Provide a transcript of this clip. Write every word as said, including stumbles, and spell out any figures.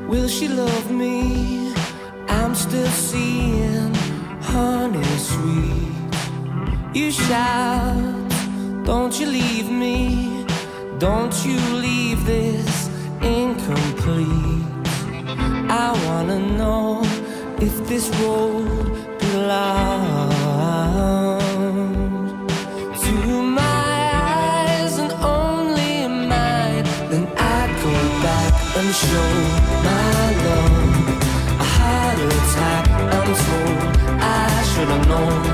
Will she love me? I'm still seeing honey sweet. You shout, don't you leave me, don't you leave this incomplete. I wanna know if this road belongs to my eyes and only mine. Then I'd go back and show my love a heart attack. I'm told I should've known